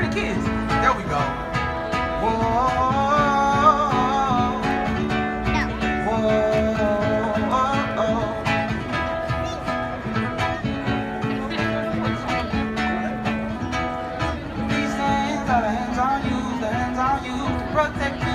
the kids. There we go. Whoa. These hands are the hands on you, to protect you.